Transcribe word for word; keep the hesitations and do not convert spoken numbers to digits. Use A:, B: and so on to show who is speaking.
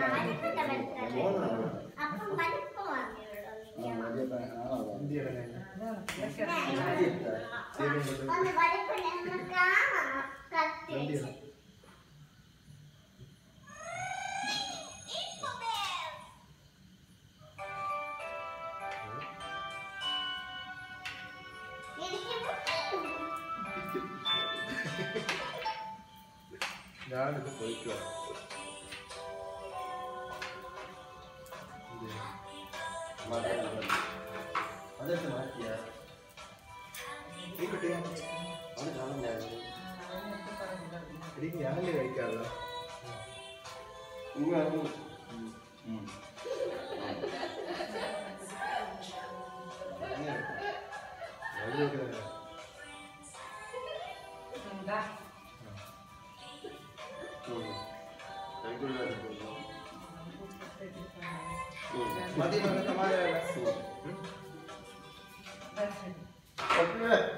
A: ഞാനിത് പോയിക്കോ അതെടുത്ത് മാറ്റിയ ഈ കുട്ടിയ അത് കാണുന്നില്ലായിരുന്നു എനിക്ക് ഞാനല്ലേ കഴിക്കാറില്ല mati mana kemana?